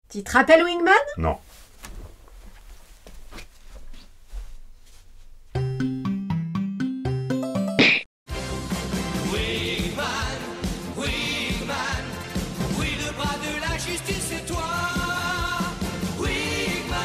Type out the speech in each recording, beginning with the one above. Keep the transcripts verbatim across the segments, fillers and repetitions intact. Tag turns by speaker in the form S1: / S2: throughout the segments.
S1: Tu te rappelles Wingman?
S2: Non.
S3: Wingman, Wingman, oui le bras de la justice c'est toi. Wingman.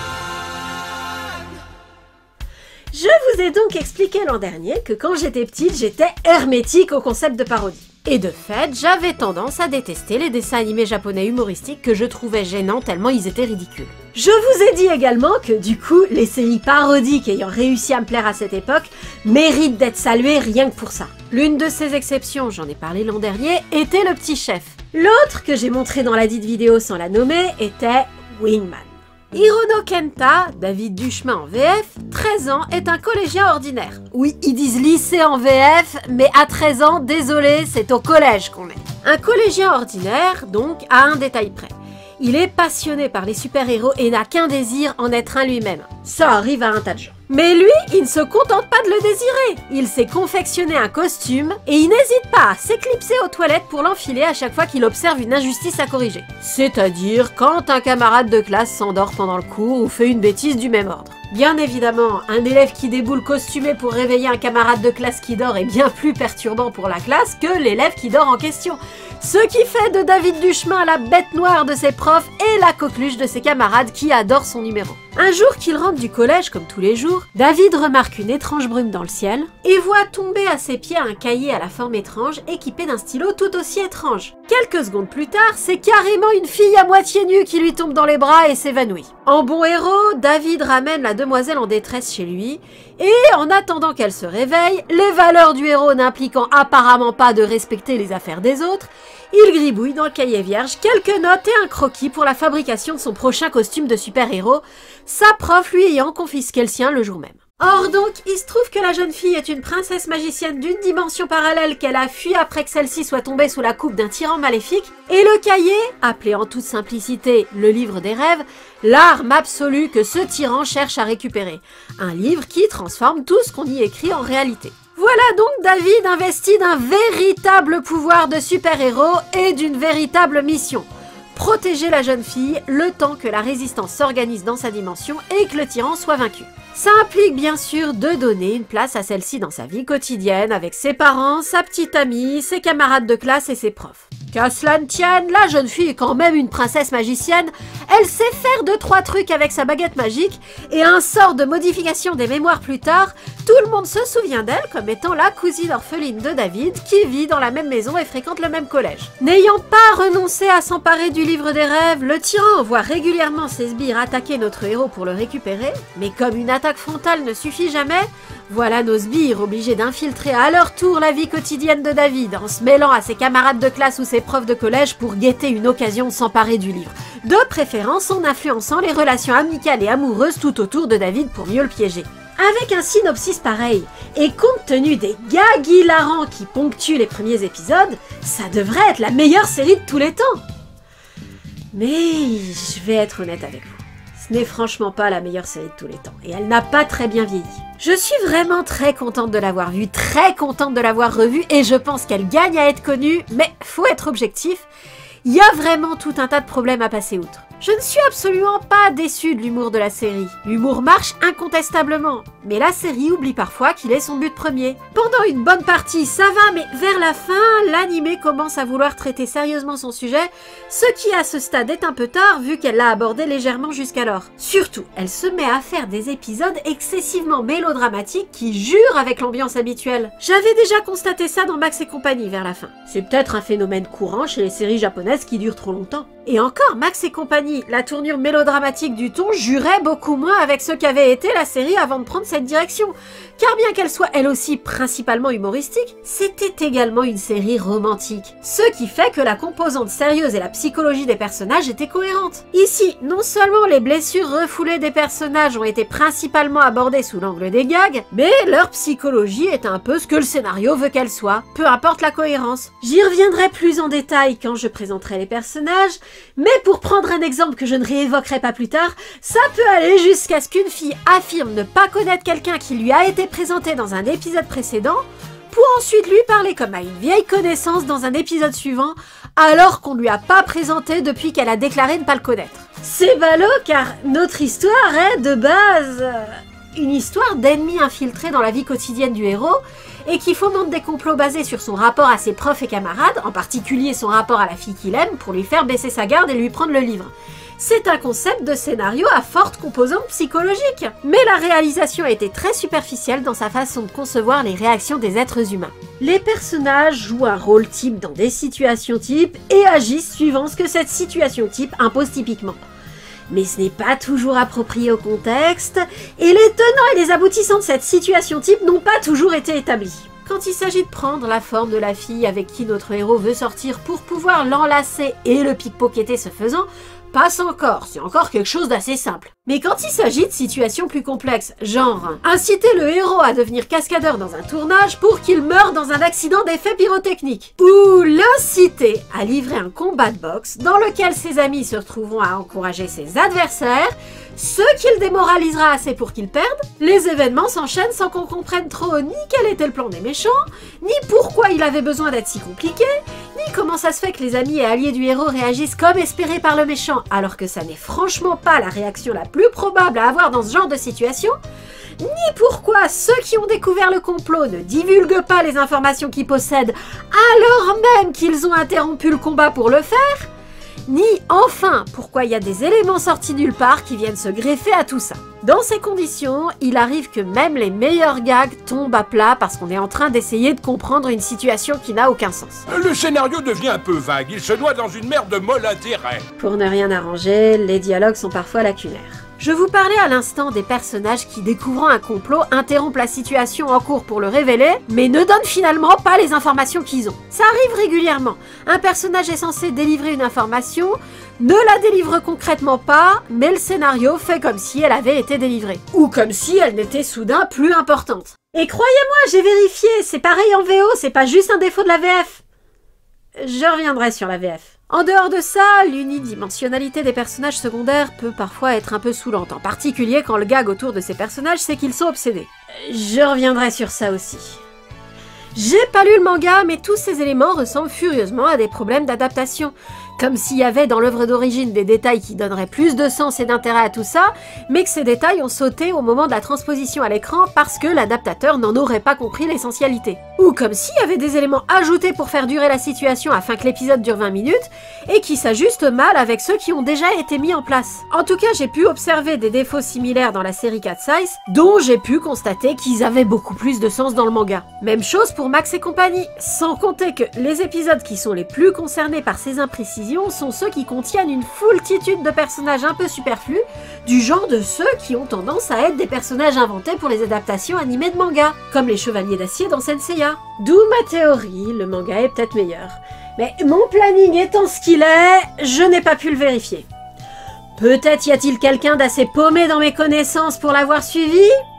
S1: Je vous ai donc expliqué l'an dernier que quand j'étais petite, j'étais hermétique au concept de parodie. Et de fait, j'avais tendance à détester les dessins animés japonais humoristiques que je trouvais gênants tellement ils étaient ridicules. Je vous ai dit également que du coup, les séries parodiques ayant réussi à me plaire à cette époque méritent d'être saluées rien que pour ça. L'une de ces exceptions, j'en ai parlé l'an dernier, était Le Petit Chef. L'autre, que j'ai montré dans la dite vidéo sans la nommer, était Wingman. Hirono Kenta, David Duchemin en V F, treize ans, est un collégien ordinaire. Oui, ils disent lycée en V F, mais à treize ans, désolé, c'est au collège qu'on est. Un collégien ordinaire, donc, à un détail près. Il est passionné par les super-héros et n'a qu'un désir, en être un lui-même. Ça arrive à un tas de gens. Mais lui, il ne se contente pas de le désirer. Il s'est confectionné un costume et il n'hésite pas à s'éclipser aux toilettes pour l'enfiler à chaque fois qu'il observe une injustice à corriger. C'est-à-dire quand un camarade de classe s'endort pendant le cours ou fait une bêtise du même ordre. Bien évidemment, un élève qui déboule costumé pour réveiller un camarade de classe qui dort est bien plus perturbant pour la classe que l'élève qui dort en question. Ce qui fait de David Duchemin la bête noire de ses profs et la coqueluche de ses camarades qui adorent son numéro. Un jour qu'il rentre du collège, comme tous les jours, David remarque une étrange brume dans le ciel et voit tomber à ses pieds un cahier à la forme étrange équipé d'un stylo tout aussi étrange. Quelques secondes plus tard, c'est carrément une fille à moitié nue qui lui tombe dans les bras et s'évanouit. En bon héros, David ramène la demoiselle en détresse chez lui et, en attendant qu'elle se réveille, les valeurs du héros n'impliquant apparemment pas de respecter les affaires des autres, il gribouille dans le cahier vierge quelques notes et un croquis pour la fabrication de son prochain costume de super-héros, sa prof lui ayant confisqué le sien le jour même. Or donc, il se trouve que la jeune fille est une princesse magicienne d'une dimension parallèle qu'elle a fui après que celle-ci soit tombée sous la coupe d'un tyran maléfique, et le cahier, appelé en toute simplicité le livre des rêves, l'arme absolue que ce tyran cherche à récupérer. Un livre qui transforme tout ce qu'on y écrit en réalité. Voilà donc David investi d'un véritable pouvoir de super-héros et d'une véritable mission. Protéger la jeune fille le temps que la résistance s'organise dans sa dimension et que le tyran soit vaincu. Ça implique bien sûr de donner une place à celle-ci dans sa vie quotidienne avec ses parents, sa petite amie, ses camarades de classe et ses profs. Qu'à cela ne tienne, la jeune fille est quand même une princesse magicienne, elle sait faire deux trois trucs avec sa baguette magique et un sort de modification des mémoires plus tard, tout le monde se souvient d'elle comme étant la cousine orpheline de David qui vit dans la même maison et fréquente le même collège. N'ayant pas renoncé à s'emparer du livre des rêves, le tyran voit régulièrement ses sbires attaquer notre héros pour le récupérer, mais comme une attaque frontale ne suffit jamais, voilà nos sbires obligés d'infiltrer à leur tour la vie quotidienne de David en se mêlant à ses camarades de classe ou ses profs de collège pour guetter une occasion de s'emparer du livre. De préférence en influençant les relations amicales et amoureuses tout autour de David pour mieux le piéger. Avec un synopsis pareil, et compte tenu des gags hilarants qui ponctuent les premiers épisodes, ça devrait être la meilleure série de tous les temps. Mais je vais être honnête avec vous. Ce n'est franchement pas la meilleure série de tous les temps, et elle n'a pas très bien vieilli. Je suis vraiment très contente de l'avoir vue, très contente de l'avoir revue, et je pense qu'elle gagne à être connue, mais faut être objectif, il y a vraiment tout un tas de problèmes à passer outre. Je ne suis absolument pas déçue de l'humour de la série. L'humour marche incontestablement, mais la série oublie parfois qu'il est son but premier. Pendant une bonne partie, ça va, mais vers la fin, l'animé commence à vouloir traiter sérieusement son sujet, ce qui à ce stade est un peu tard vu qu'elle l'a abordé légèrement jusqu'alors. Surtout, elle se met à faire des épisodes excessivement mélodramatiques qui jurent avec l'ambiance habituelle. J'avais déjà constaté ça dans Max et compagnie vers la fin. C'est peut-être un phénomène courant chez les séries japonaises qui durent trop longtemps. Et encore, Max et compagnie, la tournure mélodramatique du ton jurait beaucoup moins avec ce qu'avait été la série avant de prendre cette direction. Car bien qu'elle soit elle aussi principalement humoristique, c'était également une série romantique. Ce qui fait que la composante sérieuse et la psychologie des personnages étaient cohérentes. Ici, non seulement les blessures refoulées des personnages ont été principalement abordées sous l'angle des gags, mais leur psychologie est un peu ce que le scénario veut qu'elle soit, peu importe la cohérence. J'y reviendrai plus en détail quand je présenterai les personnages, mais pour prendre un exemple que je ne réévoquerai pas plus tard, ça peut aller jusqu'à ce qu'une fille affirme ne pas connaître quelqu'un qui lui a été présenté dans un épisode précédent, pour ensuite lui parler comme à une vieille connaissance dans un épisode suivant, alors qu'on lui a pas présenté depuis qu'elle a déclaré ne pas le connaître. C'est ballot car notre histoire est de base une histoire d'ennemis infiltrés dans la vie quotidienne du héros et qui fomente des complots basés sur son rapport à ses profs et camarades, en particulier son rapport à la fille qu'il aime pour lui faire baisser sa garde et lui prendre le livre. C'est un concept de scénario à forte composante psychologique. Mais la réalisation a été très superficielle dans sa façon de concevoir les réactions des êtres humains. Les personnages jouent un rôle type dans des situations types et agissent suivant ce que cette situation type impose typiquement. Mais ce n'est pas toujours approprié au contexte, et les tenants et les aboutissants de cette situation type n'ont pas toujours été établis. Quand il s'agit de prendre la forme de la fille avec qui notre héros veut sortir pour pouvoir l'enlacer et le pickpocketer ce faisant, passe encore, c'est encore quelque chose d'assez simple. Mais quand il s'agit de situations plus complexes, genre inciter le héros à devenir cascadeur dans un tournage pour qu'il meure dans un accident d'effet pyrotechnique, ou l'inciter à livrer un combat de boxe dans lequel ses amis se retrouveront à encourager ses adversaires, ce qu'il démoralisera assez pour qu'ils perdent, les événements s'enchaînent sans qu'on comprenne trop ni quel était le plan des méchants, ni pourquoi il avait besoin d'être si compliqué, ni comment ça se fait que les amis et alliés du héros réagissent comme espéré par le méchant, alors que ça n'est franchement pas la réaction la plus probable à avoir dans ce genre de situation, ni pourquoi ceux qui ont découvert le complot ne divulguent pas les informations qu'ils possèdent alors même qu'ils ont interrompu le combat pour le faire, ni enfin pourquoi il y a des éléments sortis nulle part qui viennent se greffer à tout ça. Dans ces conditions, il arrive que même les meilleurs gags tombent à plat parce qu'on est en train d'essayer de comprendre une situation qui n'a aucun sens.
S2: Le scénario devient un peu vague, il se noie dans une mer de molle intérêt.
S1: Pour ne rien arranger, les dialogues sont parfois lacunaires. Je vous parlais à l'instant des personnages qui, découvrant un complot, interrompent la situation en cours pour le révéler, mais ne donnent finalement pas les informations qu'ils ont. Ça arrive régulièrement. Un personnage est censé délivrer une information, ne la délivre concrètement pas, mais le scénario fait comme si elle avait été délivrée. Ou comme si elle n'était soudain plus importante. Et croyez-moi, j'ai vérifié, c'est pareil en V O, c'est pas juste un défaut de la V F. Je reviendrai sur la V F. En dehors de ça, l'unidimensionnalité des personnages secondaires peut parfois être un peu saoulante, en particulier quand le gag autour de ces personnages c'est qu'ils sont obsédés. Je reviendrai sur ça aussi. J'ai pas lu le manga, mais tous ces éléments ressemblent furieusement à des problèmes d'adaptation. Comme s'il y avait dans l'œuvre d'origine des détails qui donneraient plus de sens et d'intérêt à tout ça, mais que ces détails ont sauté au moment de la transposition à l'écran parce que l'adaptateur n'en aurait pas compris l'essentialité. Ou comme s'il y avait des éléments ajoutés pour faire durer la situation afin que l'épisode dure vingt minutes, et qui s'ajustent mal avec ceux qui ont déjà été mis en place. En tout cas, j'ai pu observer des défauts similaires dans la série Cat Size, dont j'ai pu constater qu'ils avaient beaucoup plus de sens dans le manga. Même chose pour Max et compagnie, sans compter que les épisodes qui sont les plus concernés par ces imprécisions sont ceux qui contiennent une foultitude de personnages un peu superflus, du genre de ceux qui ont tendance à être des personnages inventés pour les adaptations animées de manga, comme les Chevaliers d'Acier dans Senseiya. D'où ma théorie, le manga est peut-être meilleur. Mais mon planning étant ce qu'il est, je n'ai pas pu le vérifier. Peut-être y a-t-il quelqu'un d'assez paumé dans mes connaissances pour l'avoir suivi?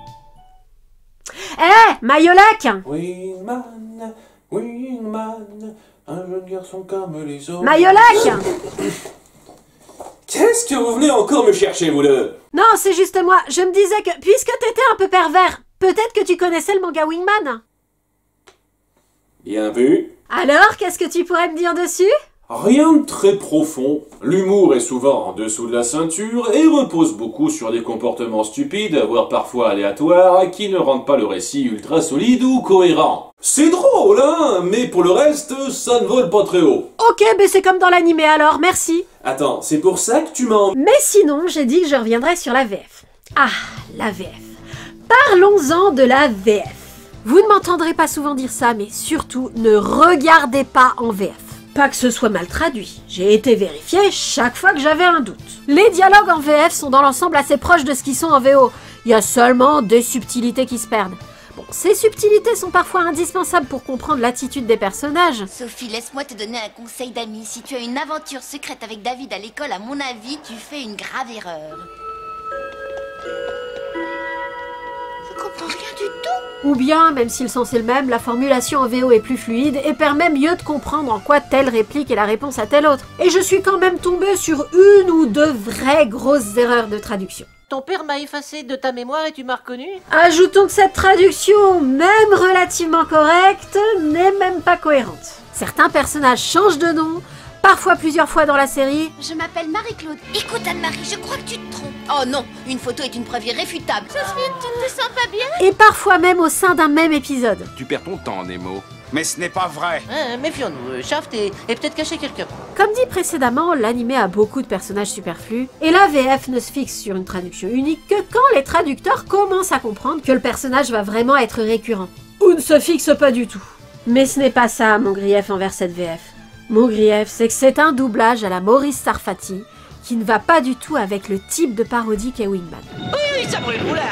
S1: Eh, hey, Mayolac!
S4: Wingman, Wingman, un jeune garçon comme les autres.
S1: Mayolac!
S4: Qu'est-ce que vous venez encore me chercher, vous deux?
S1: Non, c'est juste moi. Je me disais que, puisque t'étais un peu pervers, peut-être que tu connaissais le manga Wingman.
S4: Bien vu.
S1: Alors, qu'est-ce que tu pourrais me dire dessus?
S4: Rien de très profond. L'humour est souvent en dessous de la ceinture et repose beaucoup sur des comportements stupides, voire parfois aléatoires, qui ne rendent pas le récit ultra solide ou cohérent. C'est drôle, hein, mais pour le reste, ça ne vole pas très haut.
S1: Ok, mais c'est comme dans l'animé alors, merci.
S4: Attends, c'est pour ça que tu m'as...
S1: Mais sinon, j'ai dit que je reviendrai sur la V F. Ah, la V F. Parlons-en de la V F. Vous ne m'entendrez pas souvent dire ça, mais surtout, ne regardez pas en V F. Pas que ce soit mal traduit, j'ai été vérifié chaque fois que j'avais un doute. Les dialogues en V F sont dans l'ensemble assez proches de ce qu'ils sont en V O, il y a seulement des subtilités qui se perdent. Bon, ces subtilités sont parfois indispensables pour comprendre l'attitude des personnages.
S5: Sophie, laisse-moi te donner un conseil d'ami. Si tu as une aventure secrète avec David à l'école, à mon avis, tu fais une grave erreur. Je comprends rien du tout.
S1: Ou bien, même si le sens est le même, la formulation en V O est plus fluide et permet mieux de comprendre en quoi telle réplique est la réponse à telle autre. Et je suis quand même tombée sur une ou deux vraies grosses erreurs de traduction.
S6: Ton père m'a effacé de ta mémoire et tu m'as reconnu?
S1: Ajoutons que cette traduction, même relativement correcte, n'est même pas cohérente. Certains personnages changent de nom, parfois plusieurs fois dans la série.
S5: Je m'appelle Marie-Claude. Écoute Anne-Marie, je crois que tu te trompes. Oh non, une photo est une preuve irréfutable. Jasmine, tu ne te sens pas bien?
S1: Et parfois même au sein d'un même épisode.
S2: Tu perds ton temps, Nemo.
S7: Mais ce n'est pas vrai.
S6: Hein, méfions-nous, Shaft est, est peut-être caché quelque part.
S1: Comme dit précédemment, l'animé a beaucoup de personnages superflus, et la V F ne se fixe sur une traduction unique que quand les traducteurs commencent à comprendre que le personnage va vraiment être récurrent. Ou ne se fixe pas du tout. Mais ce n'est pas ça mon grief envers cette V F. Mon grief, c'est que c'est un doublage à la Maurice Sarfati, qui ne va pas du tout avec le type de parodie qu'est Wingman.
S6: Oui, ça brûle, oula!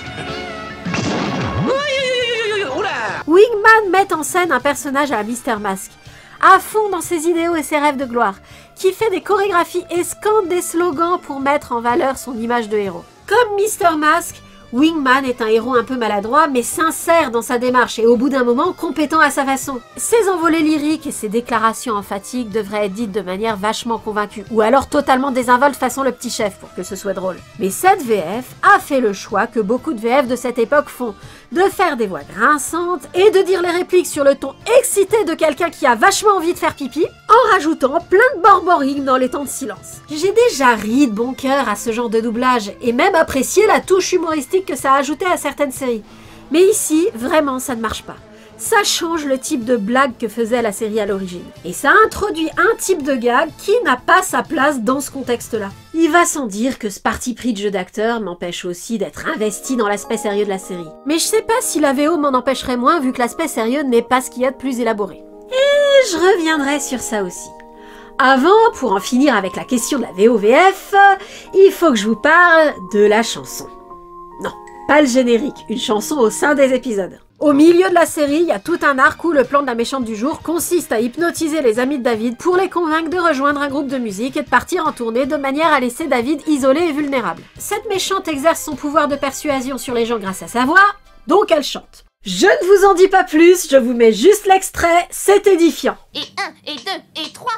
S1: Wingman met en scène un personnage à la Mister Mask, à fond dans ses idéaux et ses rêves de gloire, qui fait des chorégraphies et scande des slogans pour mettre en valeur son image de héros. Comme Mister Mask, Wingman est un héros un peu maladroit, mais sincère dans sa démarche et au bout d'un moment compétent à sa façon. Ses envolées lyriques et ses déclarations emphatiques devraient être dites de manière vachement convaincue, ou alors totalement désinvolte façon le petit chef pour que ce soit drôle. Mais cette V F a fait le choix que beaucoup de V F de cette époque font, de faire des voix grinçantes et de dire les répliques sur le ton excité de quelqu'un qui a vachement envie de faire pipi, en rajoutant plein de borborigmes dans les temps de silence. J'ai déjà ri de bon cœur à ce genre de doublage, et même apprécié la touche humoristique que ça a ajouté à certaines séries. Mais ici, vraiment, ça ne marche pas. Ça change le type de blague que faisait la série à l'origine. Et ça introduit un type de gag qui n'a pas sa place dans ce contexte-là. Il va sans dire que ce parti pris de jeu d'acteur m'empêche aussi d'être investi dans l'aspect sérieux de la série. Mais je sais pas si la V O m'en empêcherait moins vu que l'aspect sérieux n'est pas ce qu'il y a de plus élaboré. Et je reviendrai sur ça aussi. Avant, pour en finir avec la question de la V O V F, il faut que je vous parle de la chanson. Non, pas le générique, une chanson au sein des épisodes. Au milieu de la série, il y a tout un arc où le plan de la méchante du jour consiste à hypnotiser les amis de David pour les convaincre de rejoindre un groupe de musique et de partir en tournée de manière à laisser David isolé et vulnérable. Cette méchante exerce son pouvoir de persuasion sur les gens grâce à sa voix, donc elle chante. Je ne vous en dis pas plus, je vous mets juste l'extrait, c'est édifiant.
S5: Et un, et deux, et trois.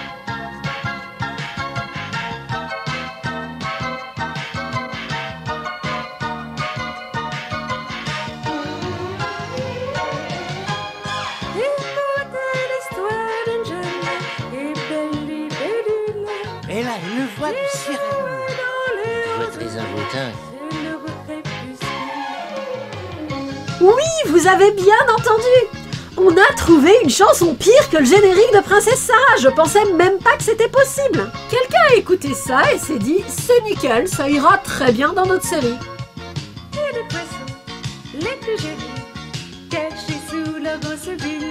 S6: Et là, une voix de sirène. Voix très envoûtante.
S1: Oui, vous avez bien entendu! On a trouvé une chanson pire que le générique de Princesse Sarah, je pensais même pas que c'était possible! Quelqu'un a écouté ça et s'est dit, c'est nickel, ça ira très bien dans notre série.
S8: Et les poissons, les plus jolis, cachés sous la grosse bulle,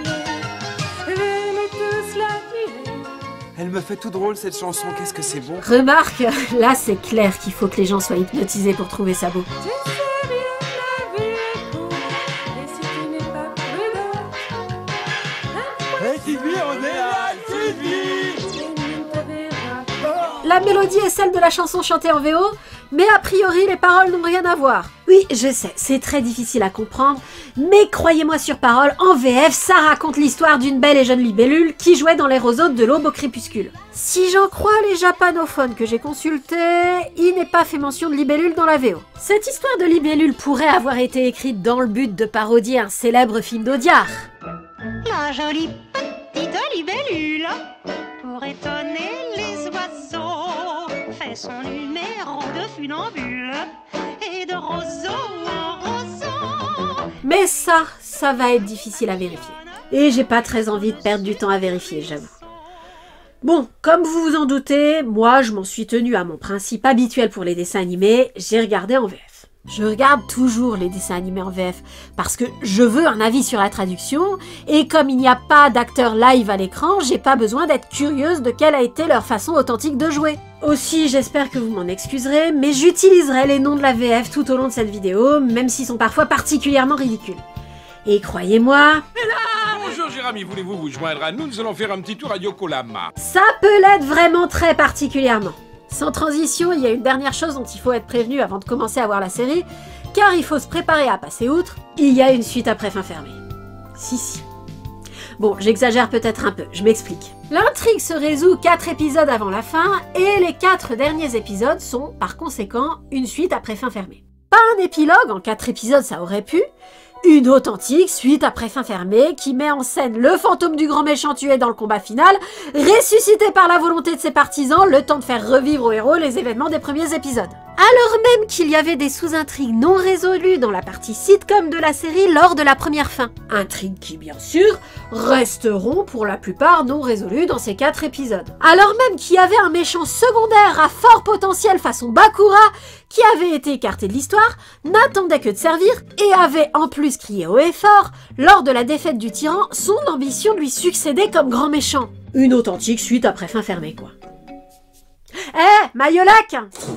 S8: venez tous l'admirer.
S9: Elle me fait tout drôle cette chanson, qu'est-ce que c'est bon.
S1: Remarque, là c'est clair qu'il faut que les gens soient hypnotisés pour trouver ça beau.
S8: Tu sais bien que la vie est courte, et si tu n'es pas prudent,
S9: Hey Sylvie, on est là, Sylvie!
S8: elle ne te verra.
S1: La mélodie est celle de la chanson chantée en V O, mais a priori les paroles n'ont rien à voir. Oui, je sais, c'est très difficile à comprendre, mais croyez-moi sur parole, en V F, ça raconte l'histoire d'une belle et jeune libellule qui jouait dans les roseaux de l'aube au crépuscule. Si j'en crois les japanophones que j'ai consultés, il n'est pas fait mention de libellule dans la V O. Cette histoire de libellule pourrait avoir été écrite dans le but de parodier un célèbre film d'Audiard.
S10: La jolie petite libellule, pour étonner les oiseaux, fait son numéro de funambule et de roseau en roseau.
S1: Mais ça, ça va être difficile à vérifier. Et j'ai pas très envie de perdre du temps à vérifier, j'avoue. Bon, comme vous vous en doutez, moi je m'en suis tenue à mon principe habituel pour les dessins animés, j'ai regardé en V F. Je regarde toujours les dessins animés en V F parce que je veux un avis sur la traduction et comme il n'y a pas d'acteur live à l'écran, j'ai pas besoin d'être curieuse de quelle a été leur façon authentique de jouer. Aussi, j'espère que vous m'en excuserez, mais j'utiliserai les noms de la V F tout au long de cette vidéo, même s'ils sont parfois particulièrement ridicules. Et croyez-moi...
S2: Bonjour Jérémy, voulez-vous vous joindre à nous? Nous allons faire un petit tour à Yokohama.
S1: Ça peut l'être vraiment très particulièrement. Sans transition, il y a une dernière chose dont il faut être prévenu avant de commencer à voir la série, car il faut se préparer à passer outre, il y a une suite après fin fermée. Si si. Bon, j'exagère peut-être un peu, je m'explique. L'intrigue se résout quatre épisodes avant la fin, et les quatre derniers épisodes sont, par conséquent, une suite après fin fermée. Pas un épilogue, en quatre épisodes ça aurait pu, Une authentique suite après fin fermée qui met en scène le fantôme du grand méchant tué dans le combat final, ressuscité par la volonté de ses partisans, le temps de faire revivre au héros les événements des premiers épisodes. Alors même qu'il y avait des sous-intrigues non résolues dans la partie sitcom de la série lors de la première fin. Intrigues qui, bien sûr, resteront pour la plupart non résolues dans ces quatre épisodes. Alors même qu'il y avait un méchant secondaire à fort potentiel façon Bakura, qui avait été écarté de l'histoire, n'attendait que de servir et avait en plus crié haut et fort, lors de la défaite du tyran, son ambition de lui succéder comme grand méchant. Une authentique suite après fin fermée, quoi. Eh, hey, Mayolac!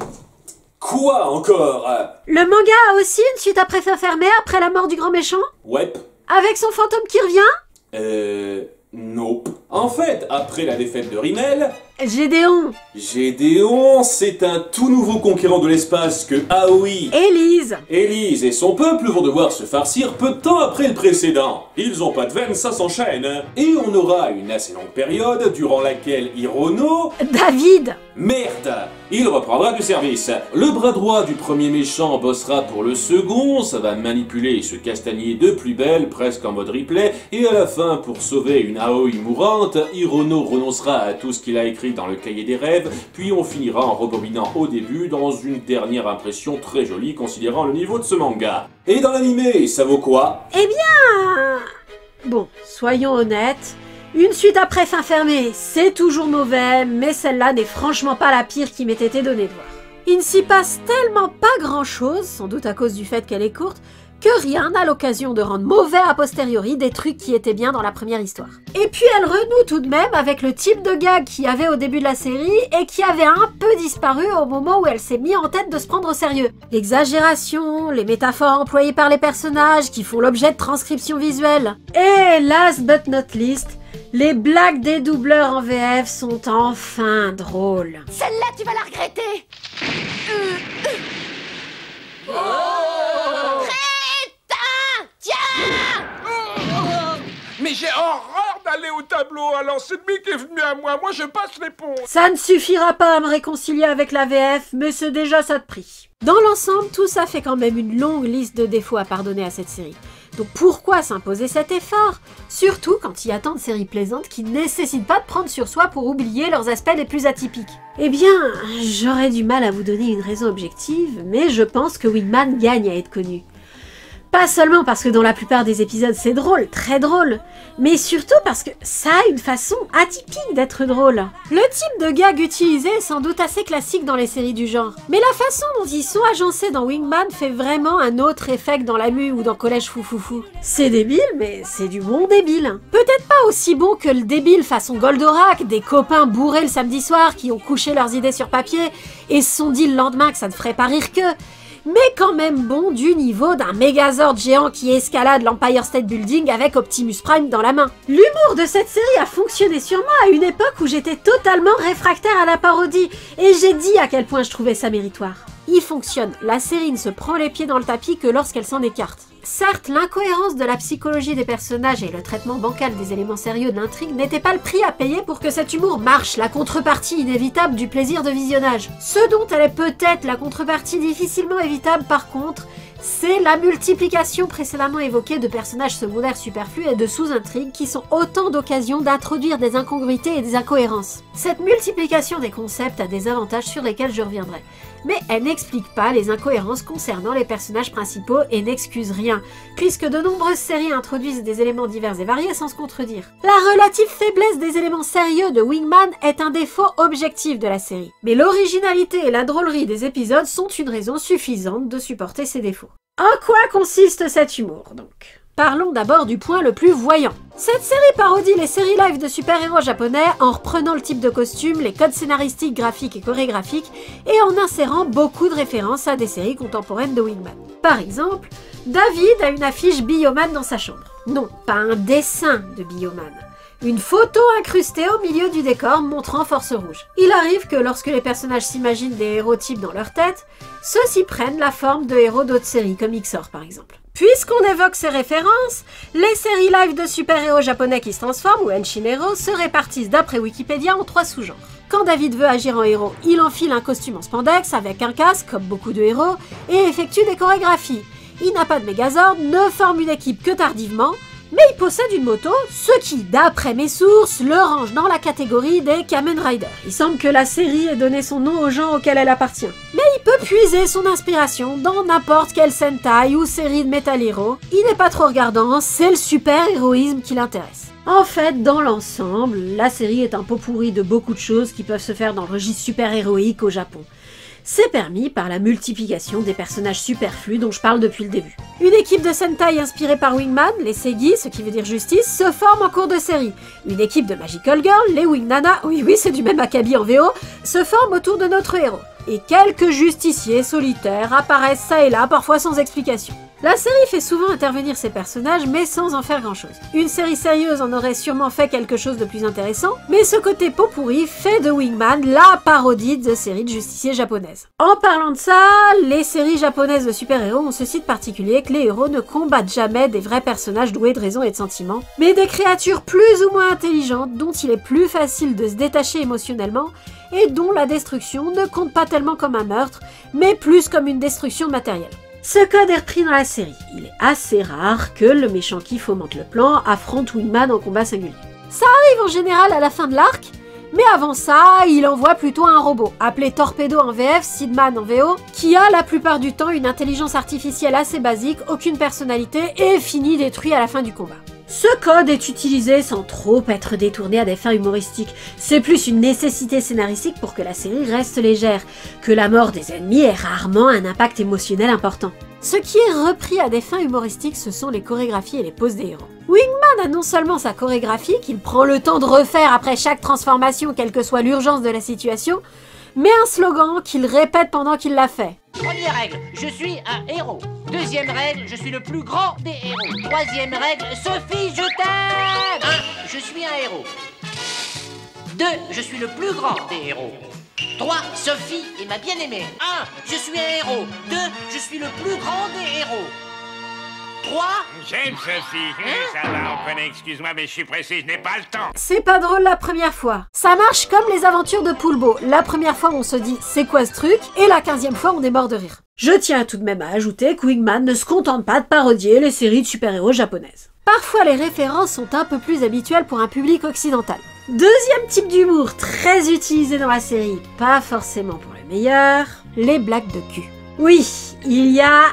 S4: Quoi encore?
S1: Le manga a aussi une suite après fin fermée, après la mort du grand méchant?
S4: Ouais.
S1: Avec son fantôme qui revient?
S4: Euh... Nope. En fait, après la défaite de Rimmel...
S1: Gédéon.
S4: Gédéon, c'est un tout nouveau conquérant de l'espace que Aoi...
S1: Élise.
S4: Élise et son peuple vont devoir se farcir peu de temps après le précédent. Ils ont pas de veine, ça s'enchaîne. Et on aura une assez longue période durant laquelle Hirono...
S1: David.
S4: Merde! Il reprendra du service. Le bras droit du premier méchant bossera pour le second, ça va manipuler et se castagner de plus belle, presque en mode replay, et à la fin, pour sauver une Aoi mourante, Hirono renoncera à tout ce qu'il a écrit dans le cahier des rêves, puis on finira en rebobinant au début dans une dernière impression très jolie considérant le niveau de ce manga. Et dans l'animé, ça vaut quoi?
S1: Eh bien... Bon, soyons honnêtes... Une suite après fin fermée, c'est toujours mauvais, mais celle-là n'est franchement pas la pire qui m'ait été donnée de voir. Il ne s'y passe tellement pas grand-chose, sans doute à cause du fait qu'elle est courte, que rien n'a l'occasion de rendre mauvais a posteriori des trucs qui étaient bien dans la première histoire. Et puis elle renoue tout de même avec le type de gag qu'il y avait au début de la série et qui avait un peu disparu au moment où elle s'est mise en tête de se prendre au sérieux. L'exagération, les métaphores employées par les personnages qui font l'objet de transcriptions visuelles. Et last but not least, les blagues des doubleurs en V F sont enfin drôles.
S5: Celle-là, tu vas la regretter.
S2: Oh
S5: Crétin! Tiens!
S2: Mais j'ai horreur d'aller au tableau, alors c'est lui qui est venu à moi, moi je passe l'éponge.
S1: Ça ne suffira pas à me réconcilier avec la V F, mais c'est déjà ça de prix. Dans l'ensemble, tout ça fait quand même une longue liste de défauts à pardonner à cette série. Donc pourquoi s'imposer cet effort? Surtout quand il y a tant de séries plaisantes qui ne nécessitent pas de prendre sur soi pour oublier leurs aspects les plus atypiques. Eh bien, j'aurais du mal à vous donner une raison objective, mais je pense que Wingman gagne à être connu. Pas seulement parce que dans la plupart des épisodes c'est drôle, très drôle, mais surtout parce que ça a une façon atypique d'être drôle. Le type de gag utilisé est sans doute assez classique dans les séries du genre, mais la façon dont ils sont agencés dans Wingman fait vraiment un autre effet que dans La Mue ou dans Collège Foufoufou. C'est débile, mais c'est du bon débile. Peut-être pas aussi bon que le débile façon Goldorak, des copains bourrés le samedi soir qui ont couché leurs idées sur papier et se sont dit le lendemain que ça ne ferait pas rire qu'eux, mais quand même bon du niveau d'un Megazord géant qui escalade l'Empire State Building avec Optimus Prime dans la main. L'humour de cette série a fonctionné sur moi à une époque où j'étais totalement réfractaire à la parodie, et j'ai dit à quel point je trouvais ça méritoire. Il fonctionne, la série ne se prend les pieds dans le tapis que lorsqu'elle s'en écarte. Certes, l'incohérence de la psychologie des personnages et le traitement bancal des éléments sérieux de l'intrigue n'étaient pas le prix à payer pour que cet humour marche, la contrepartie inévitable du plaisir de visionnage. Ce dont elle est peut-être la contrepartie difficilement évitable par contre, c'est la multiplication précédemment évoquée de personnages secondaires superflus et de sous-intrigues qui sont autant d'occasions d'introduire des incongruités et des incohérences. Cette multiplication des concepts a des avantages sur lesquels je reviendrai, mais elle n'explique pas les incohérences concernant les personnages principaux et n'excuse rien, puisque de nombreuses séries introduisent des éléments divers et variés sans se contredire. La relative faiblesse des éléments sérieux de Wingman est un défaut objectif de la série, mais l'originalité et la drôlerie des épisodes sont une raison suffisante de supporter ces défauts. En quoi consiste cet humour, donc ? Parlons d'abord du point le plus voyant. Cette série parodie les séries live de super-héros japonais en reprenant le type de costume, les codes scénaristiques, graphiques et chorégraphiques, et en insérant beaucoup de références à des séries contemporaines de Wingman. Par exemple, David a une affiche Bioman dans sa chambre. Non, pas un dessin de Bioman. Une photo incrustée au milieu du décor montrant Force Rouge. Il arrive que lorsque les personnages s'imaginent des héros types dans leur tête, ceux-ci prennent la forme de héros d'autres séries, comme X O R par exemple. Puisqu'on évoque ces références, les séries live de super-héros japonais qui se transforment, ou Henshin Hero, se répartissent d'après Wikipédia en trois sous-genres. Quand David veut agir en héros, il enfile un costume en spandex avec un casque, comme beaucoup de héros, et effectue des chorégraphies. Il n'a pas de Megazord, ne forme une équipe que tardivement, mais il possède une moto, ce qui, d'après mes sources, le range dans la catégorie des Kamen Rider. Il semble que la série ait donné son nom au genre auquel elle appartient. Mais il peut puiser son inspiration dans n'importe quel Sentai ou série de Metal Hero. Il n'est pas trop regardant, c'est le super-héroïsme qui l'intéresse. En fait, dans l'ensemble, la série est un pot pourri de beaucoup de choses qui peuvent se faire dans le registre super-héroïque au Japon. C'est permis par la multiplication des personnages superflus dont je parle depuis le début. Une équipe de Sentai inspirée par Wingman, les Seigi, ce qui veut dire justice, se forme en cours de série. Une équipe de Magical Girl, les Wingnana, oui oui c'est du même acabit en V O, se forme autour de notre héros. Et quelques justiciers solitaires apparaissent ça et là, parfois sans explication. La série fait souvent intervenir ces personnages, mais sans en faire grand-chose. Une série sérieuse en aurait sûrement fait quelque chose de plus intéressant, mais ce côté pot pourri fait de Wingman la parodie de séries de justiciers japonaises. En parlant de ça, les séries japonaises de super-héros ont ceci de particulier que les héros ne combattent jamais des vrais personnages doués de raison et de sentiments, mais des créatures plus ou moins intelligentes dont il est plus facile de se détacher émotionnellement et dont la destruction ne compte pas tellement comme un meurtre, mais plus comme une destruction matérielle. Ce code est repris dans la série. Il est assez rare que le méchant qui fomente le plan affronte Wingman en combat singulier. Ça arrive en général à la fin de l'arc, mais avant ça, il envoie plutôt un robot, appelé Torpedo en V F, Seedman en V O, qui a la plupart du temps une intelligence artificielle assez basique, aucune personnalité et finit détruit à la fin du combat. Ce code est utilisé sans trop être détourné à des fins humoristiques. C'est plus une nécessité scénaristique pour que la série reste légère, que la mort des ennemis ait rarement un impact émotionnel important. Ce qui est repris à des fins humoristiques, ce sont les chorégraphies et les poses des héros. Wingman a non seulement sa chorégraphie, qu'il prend le temps de refaire après chaque transformation, quelle que soit l'urgence de la situation, mais un slogan qu'il répète pendant qu'il l'a fait.
S6: Première règle, je suis un héros. Deuxième règle, je suis le plus grand des héros. Troisième règle, Sophie, je t'aime. Un, je suis un héros. Deux, je suis le plus grand des héros. Trois, Sophie est ma bien-aimée. Un, je suis un héros. Deux, je suis le plus grand des héros. Trois.
S7: J'aime Sophie. Ça va, on connaît, excuse-moi, mais je suis pressé, je n'ai pas le temps.
S1: C'est pas drôle la première fois. Ça marche comme les aventures de Poulbo. La première fois, on se dit « c'est quoi ce truc ?» et la quinzième fois, on est mort de rire. Je tiens tout de même à ajouter que Wingman ne se contente pas de parodier les séries de super-héros japonaises. Parfois, les références sont un peu plus habituelles pour un public occidental. Deuxième type d'humour très utilisé dans la série, pas forcément pour le meilleur, les blagues de cul. Oui, il y a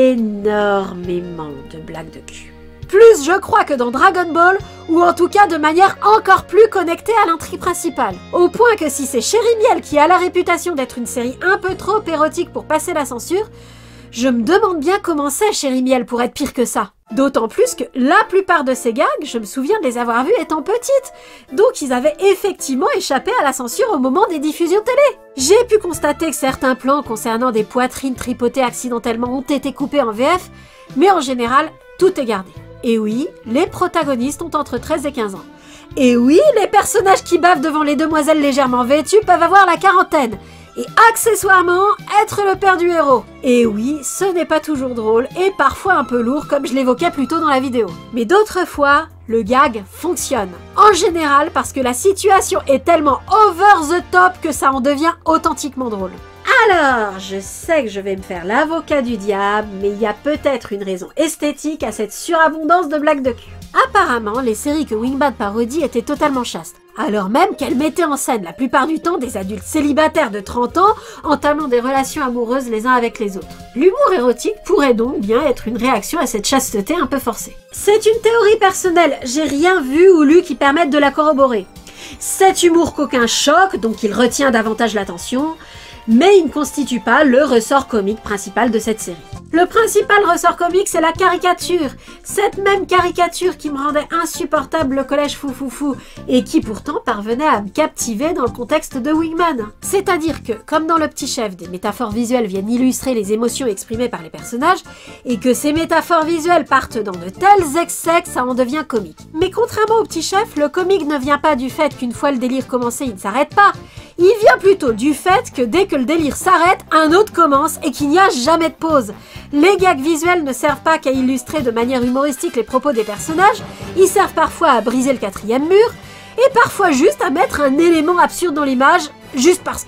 S1: énormément de blagues de cul. Plus je crois que dans Dragon Ball, ou en tout cas de manière encore plus connectée à l'intrigue principale. Au point que si c'est Chéri Miel qui a la réputation d'être une série un peu trop érotique pour passer la censure, je me demande bien comment c'est Chéri Miel pour être pire que ça. D'autant plus que la plupart de ces gags, je me souviens de les avoir vus étant petite, donc ils avaient effectivement échappé à la censure au moment des diffusions télé. J'ai pu constater que certains plans concernant des poitrines tripotées accidentellement ont été coupés en V F, mais en général, tout est gardé. Et oui, les protagonistes ont entre treize et quinze ans. Et oui, les personnages qui bavent devant les demoiselles légèrement vêtues peuvent avoir la quarantaine. Et accessoirement, être le père du héros. Et oui, ce n'est pas toujours drôle et parfois un peu lourd comme je l'évoquais plus tôt dans la vidéo. Mais d'autres fois, le gag fonctionne. En général parce que la situation est tellement over the top que ça en devient authentiquement drôle. Alors, je sais que je vais me faire l'avocat du diable, mais il y a peut-être une raison esthétique à cette surabondance de blagues de cul. Apparemment, les séries que Wingman parodie étaient totalement chastes, alors même qu'elles mettaient en scène la plupart du temps des adultes célibataires de trente ans entamant des relations amoureuses les uns avec les autres. L'humour érotique pourrait donc bien être une réaction à cette chasteté un peu forcée. C'est une théorie personnelle, j'ai rien vu ou lu qui permette de la corroborer. Cet humour qu'aucun choque, donc il retient davantage l'attention, mais il ne constitue pas le ressort comique principal de cette série. Le principal ressort comique, c'est la caricature. Cette même caricature qui me rendait insupportable le collège foufoufou et qui pourtant parvenait à me captiver dans le contexte de Wingman. C'est-à-dire que, comme dans Le Petit Chef, des métaphores visuelles viennent illustrer les émotions exprimées par les personnages et que ces métaphores visuelles partent dans de tels excès que ça en devient comique. Mais contrairement au Petit Chef, le comique ne vient pas du fait qu'une fois le délire commencé, il ne s'arrête pas. Il vient plutôt du fait que dès que le délire s'arrête, un autre commence et qu'il n'y a jamais de pause. Les gags visuels ne servent pas qu'à illustrer de manière humoristique les propos des personnages, ils servent parfois à briser le quatrième mur, et parfois juste à mettre un élément absurde dans l'image, juste parce que.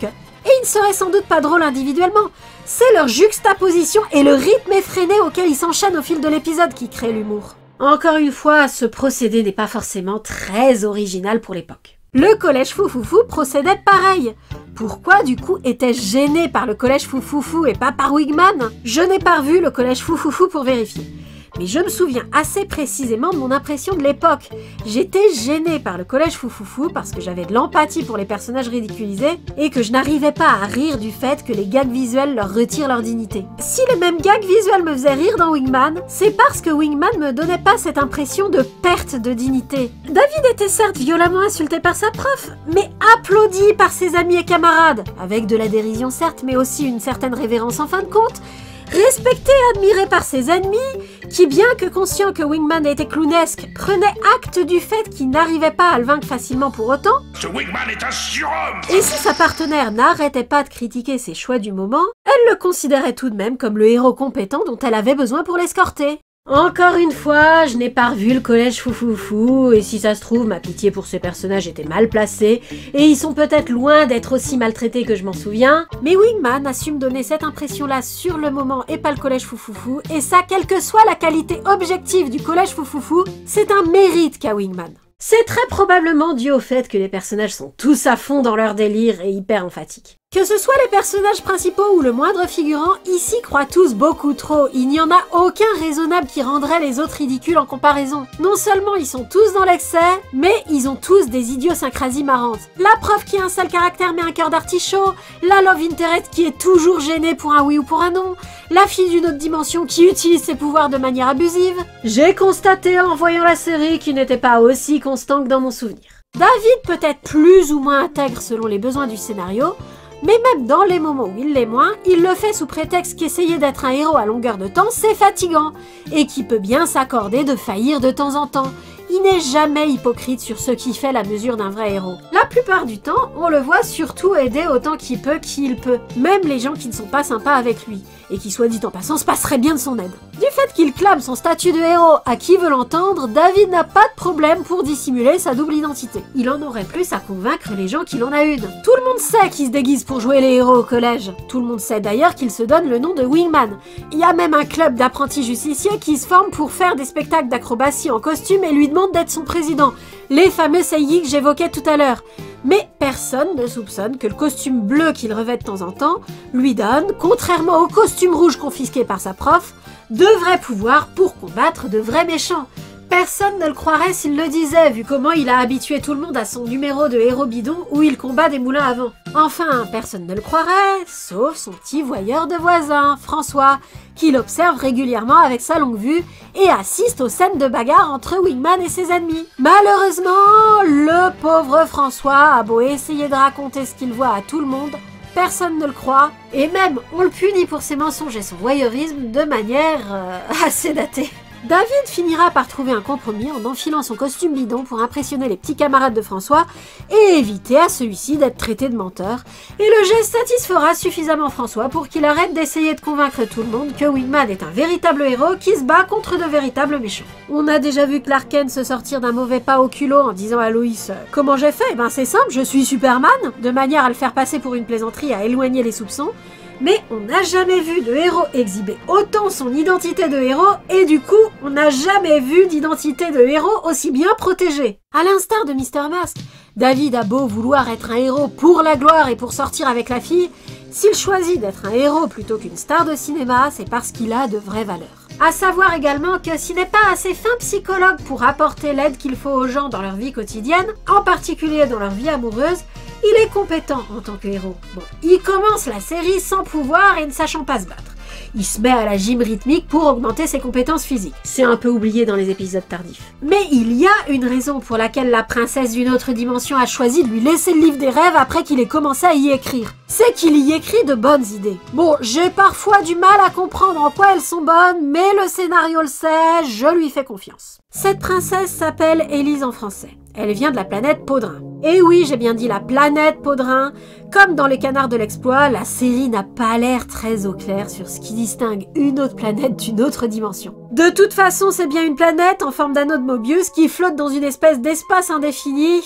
S1: Et ils ne seraient sans doute pas drôles individuellement. C'est leur juxtaposition et le rythme effréné auquel ils s'enchaînent au fil de l'épisode qui crée l'humour. Encore une fois, ce procédé n'est pas forcément très original pour l'époque. Le collège Foufoufou procédait pareil. Pourquoi du coup étais-je gênée par le collège Foufoufou et pas par Wingman? Je n'ai pas revu le collège Foufoufou pour vérifier. Mais je me souviens assez précisément de mon impression de l'époque. J'étais gênée par le collège Foufoufou parce que j'avais de l'empathie pour les personnages ridiculisés et que je n'arrivais pas à rire du fait que les gags visuels leur retirent leur dignité. Si les mêmes gags visuels me faisaient rire dans Wingman, c'est parce que Wingman me donnait pas cette impression de perte de dignité. David était certes violemment insulté par sa prof, mais applaudi par ses amis et camarades, avec de la dérision certes, mais aussi une certaine révérence en fin de compte, respecté et admiré par ses ennemis, qui bien que conscient que Wingman était clownesque, prenait acte du fait qu'il n'arrivait pas à le vaincre facilement pour autant.
S7: Ce Wingman est un surhomme!
S1: Et si sa partenaire n'arrêtait pas de critiquer ses choix du moment, elle le considérait tout de même comme le héros compétent dont elle avait besoin pour l'escorter. Encore une fois, je n'ai pas revu le collège Foufoufou, et si ça se trouve, ma pitié pour ces personnages était mal placée, et ils sont peut-être loin d'être aussi maltraités que je m'en souviens, mais Wingman a su me donner cette impression-là sur le moment et pas le collège Foufoufou, et ça, quelle que soit la qualité objective du collège Foufoufou, c'est un mérite qu'a Wingman. C'est très probablement dû au fait que les personnages sont tous à fond dans leur délire et hyper emphatiques. Que ce soit les personnages principaux ou le moindre figurant, ici croient tous beaucoup trop. Il n'y en a aucun raisonnable qui rendrait les autres ridicules en comparaison. Non seulement ils sont tous dans l'excès, mais ils ont tous des idiosyncrasies marrantes. La prof qui a un sale caractère mais un cœur d'artichaut, la love interest qui est toujours gênée pour un oui ou pour un non, la fille d'une autre dimension qui utilise ses pouvoirs de manière abusive. J'ai constaté en voyant la série qu'il n'était pas aussi constant que dans mon souvenir. David peut être plus ou moins intègre selon les besoins du scénario, mais même dans les moments où il l'est moins, il le fait sous prétexte qu'essayer d'être un héros à longueur de temps, c'est fatigant, et qu'il peut bien s'accorder de faillir de temps en temps. Il n'est jamais hypocrite sur ce qui fait la mesure d'un vrai héros. La plupart du temps, on le voit surtout aider autant qu'il peut qui il peut, même les gens qui ne sont pas sympas avec lui, et qui, soit dit en passant, se passeraient bien de son aide. Du fait qu'il clame son statut de héros à qui veut l'entendre, David n'a pas de problème pour dissimuler sa double identité. Il en aurait plus à convaincre les gens qu'il en a une. Tout le monde sait qu'il se déguise pour jouer les héros au collège. Tout le monde sait d'ailleurs qu'il se donne le nom de Wingman. Il y a même un club d'apprentis justiciers qui se forme pour faire des spectacles d'acrobatie en costume et lui demande d'être son président. Les fameux seiyuu que j'évoquais tout à l'heure. Mais personne ne soupçonne que le costume bleu qu'il revêt de temps en temps lui donne, contrairement au costume rouge confisqué par sa prof, de vrais pouvoirs pour combattre de vrais méchants. Personne ne le croirait s'il le disait, vu comment il a habitué tout le monde à son numéro de héros bidon où il combat des moulins à vent. Enfin, personne ne le croirait, sauf son petit voyeur de voisin, François, qui l'observe régulièrement avec sa longue vue et assiste aux scènes de bagarre entre Wingman et ses ennemis. Malheureusement, le pauvre François a beau essayer de raconter ce qu'il voit à tout le monde, personne ne le croit, et même on le punit pour ses mensonges et son voyeurisme de manière euh, assez datée. David finira par trouver un compromis en enfilant son costume bidon pour impressionner les petits camarades de François et éviter à celui-ci d'être traité de menteur, et le geste satisfera suffisamment François pour qu'il arrête d'essayer de convaincre tout le monde que Wingman est un véritable héros qui se bat contre de véritables méchants. On a déjà vu Clark Kent se sortir d'un mauvais pas au culot en disant à Lois « Comment j'ai fait ? Ben c'est simple, je suis Superman !» de manière à le faire passer pour une plaisanterie à éloigner les soupçons. Mais on n'a jamais vu de héros exhiber autant son identité de héros, et du coup, on n'a jamais vu d'identité de héros aussi bien protégée. À l'instar de Mister Mask, David a beau vouloir être un héros pour la gloire et pour sortir avec la fille, s'il choisit d'être un héros plutôt qu'une star de cinéma, c'est parce qu'il a de vraies valeurs. À savoir également que s'il n'est pas assez fin psychologue pour apporter l'aide qu'il faut aux gens dans leur vie quotidienne, en particulier dans leur vie amoureuse, il est compétent en tant que héros. Bon, il commence la série sans pouvoir et ne sachant pas se battre. Il se met à la gym rythmique pour augmenter ses compétences physiques. C'est un peu oublié dans les épisodes tardifs. Mais il y a une raison pour laquelle la princesse d'une autre dimension a choisi de lui laisser le livre des rêves après qu'il ait commencé à y écrire. C'est qu'il y écrit de bonnes idées. Bon, j'ai parfois du mal à comprendre en quoi elles sont bonnes, mais le scénario le sait, je lui fais confiance. Cette princesse s'appelle Élise en français. Elle vient de la planète Podrin. Et oui, j'ai bien dit la planète Podrin. Comme dans Les Canards de l'Exploit, la série n'a pas l'air très au clair sur ce qui distingue une autre planète d'une autre dimension. De toute façon, c'est bien une planète en forme d'anneau de Mobius qui flotte dans une espèce d'espace indéfini.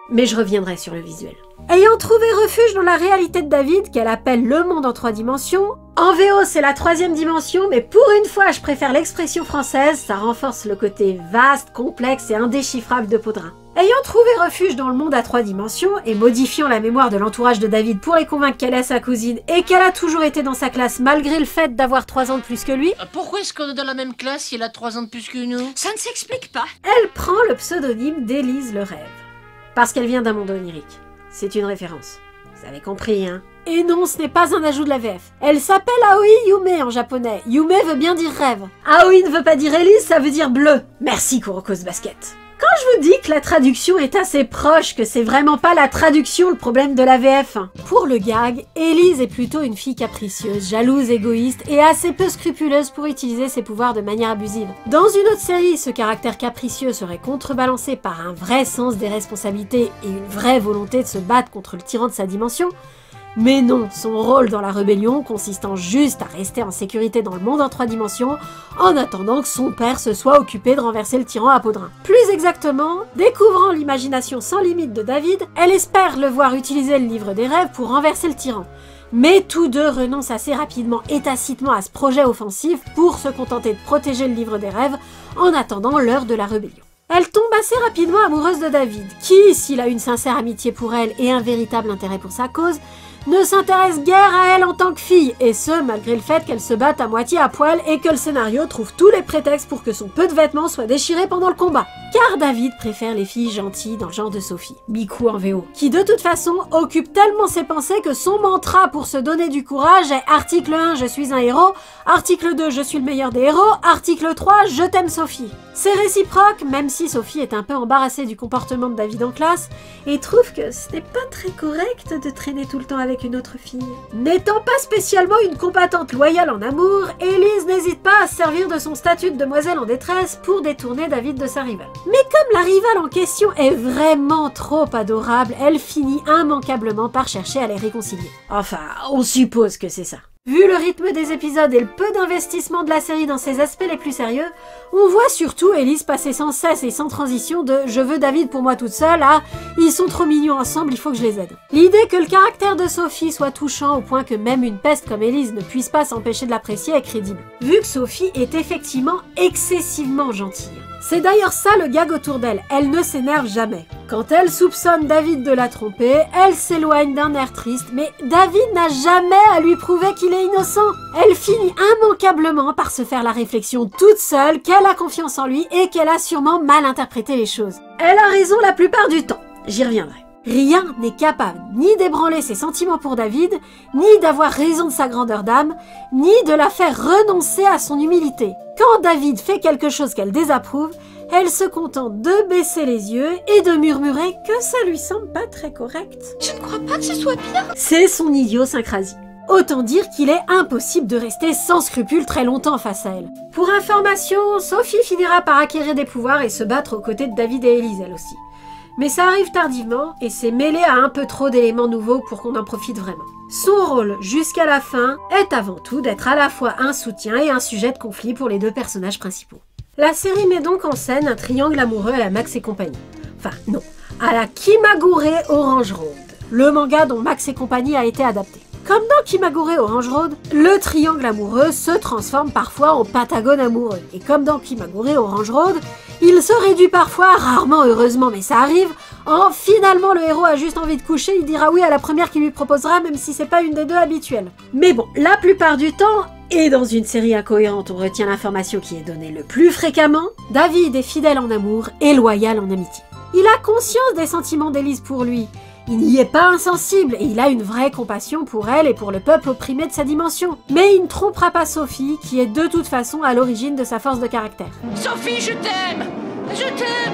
S1: Mais je reviendrai sur le visuel. Ayant trouvé refuge dans la réalité de David, qu'elle appelle le monde en trois dimensions, en V O c'est la troisième dimension, mais pour une fois je préfère l'expression française, ça renforce le côté vaste, complexe et indéchiffrable de Podrin. Ayant trouvé refuge dans le monde à trois dimensions, et modifiant la mémoire de l'entourage de David pour les convaincre qu'elle est sa cousine, et qu'elle a toujours été dans sa classe malgré le fait d'avoir trois ans de plus que lui...
S6: Pourquoi est-ce qu'on est dans la même classe si elle a trois ans de plus que nous?
S5: Ça ne s'explique pas.
S1: Elle prend le pseudonyme d'Élise le Rêve. Parce qu'elle vient d'un monde onirique. C'est une référence. Vous avez compris, hein? Et non, ce n'est pas un ajout de la V F. Elle s'appelle Aoi Yume en japonais. Yume veut bien dire rêve. Aoi ne veut pas dire Élise, ça veut dire bleu. Merci Kuroko's Basket. Quand je vous dis que la traduction est assez proche, que c'est vraiment pas la traduction le problème de la V F. Pour le gag, Élise est plutôt une fille capricieuse, jalouse, égoïste et assez peu scrupuleuse pour utiliser ses pouvoirs de manière abusive. Dans une autre série, ce caractère capricieux serait contrebalancé par un vrai sens des responsabilités et une vraie volonté de se battre contre le tyran de sa dimension. Mais non, son rôle dans la rébellion consistant juste à rester en sécurité dans le monde en trois dimensions en attendant que son père se soit occupé de renverser le tyran à Podrin. Plus exactement, découvrant l'imagination sans limite de David, elle espère le voir utiliser le livre des rêves pour renverser le tyran. Mais tous deux renoncent assez rapidement et tacitement à ce projet offensif pour se contenter de protéger le livre des rêves en attendant l'heure de la rébellion. Elle tombe assez rapidement amoureuse de David, qui, s'il a une sincère amitié pour elle et un véritable intérêt pour sa cause, ne s'intéresse guère à elle en tant que fille, et ce, malgré le fait qu'elle se batte à moitié à poil et que le scénario trouve tous les prétextes pour que son peu de vêtements soit déchiré pendant le combat. Car David préfère les filles gentilles dans le genre de Sophie, Miku en V O, qui de toute façon occupe tellement ses pensées que son mantra pour se donner du courage est article un, je suis un héros, article deux, je suis le meilleur des héros, article trois, je t'aime Sophie. C'est réciproque, même si Sophie est un peu embarrassée du comportement de David en classe et trouve que ce n'est pas très correct de traîner tout le temps avec une autre fille. N'étant pas spécialement une combattante loyale en amour, Élise n'hésite pas à se servir de son statut de demoiselle en détresse pour détourner David de sa rivale. Mais comme la rivale en question est vraiment trop adorable, elle finit immanquablement par chercher à les réconcilier. Enfin, on suppose que c'est ça. Vu le rythme des épisodes et le peu d'investissement de la série dans ses aspects les plus sérieux, on voit surtout Élise passer sans cesse et sans transition de « je veux David pour moi toute seule » à « ils sont trop mignons ensemble, il faut que je les aide ». L'idée que le caractère de Sophie soit touchant au point que même une peste comme Élise ne puisse pas s'empêcher de l'apprécier est crédible, vu que Sophie est effectivement excessivement gentille. C'est d'ailleurs ça le gag autour d'elle, elle ne s'énerve jamais. Quand elle soupçonne David de la tromper, elle s'éloigne d'un air triste, mais David n'a jamais à lui prouver qu'il est innocent. Elle finit immanquablement par se faire la réflexion toute seule qu'elle a confiance en lui et qu'elle a sûrement mal interprété les choses. Elle a raison la plupart du temps, j'y reviendrai. Rien n'est capable ni d'ébranler ses sentiments pour David, ni d'avoir raison de sa grandeur d'âme, ni de la faire renoncer à son humilité. Quand David fait quelque chose qu'elle désapprouve, elle se contente de baisser les yeux et de murmurer que ça lui semble pas très correct.
S5: Je ne crois pas que ce soit bien.
S1: C'est son idiosyncrasie. Autant dire qu'il est impossible de rester sans scrupules très longtemps face à elle. Pour information, Sophie finira par acquérir des pouvoirs et se battre aux côtés de David et Élise elle aussi. Mais ça arrive tardivement et c'est mêlé à un peu trop d'éléments nouveaux pour qu'on en profite vraiment. Son rôle, jusqu'à la fin, est avant tout d'être à la fois un soutien et un sujet de conflit pour les deux personnages principaux. La série met donc en scène un triangle amoureux à la Max et compagnie. Enfin, non, à la Kimagure Orange Road, le manga dont Max et compagnie a été adapté. Comme dans Kimagure Orange Road, le triangle amoureux se transforme parfois en pentagone amoureux. Et comme dans Kimagure Orange Road, il se réduit parfois, rarement heureusement mais ça arrive, en finalement le héros a juste envie de coucher, il dira oui à la première qu'il lui proposera même si c'est pas une des deux habituelles. Mais bon, la plupart du temps, et dans une série incohérente on retient l'information qui est donnée le plus fréquemment, David est fidèle en amour et loyal en amitié. Il a conscience des sentiments d'Élise pour lui. Il n'y est pas insensible et il a une vraie compassion pour elle et pour le peuple opprimé de sa dimension. Mais il ne trompera pas Sophie, qui est de toute façon à l'origine de sa force de caractère.
S6: Sophie, je t'aime! Je t'aime!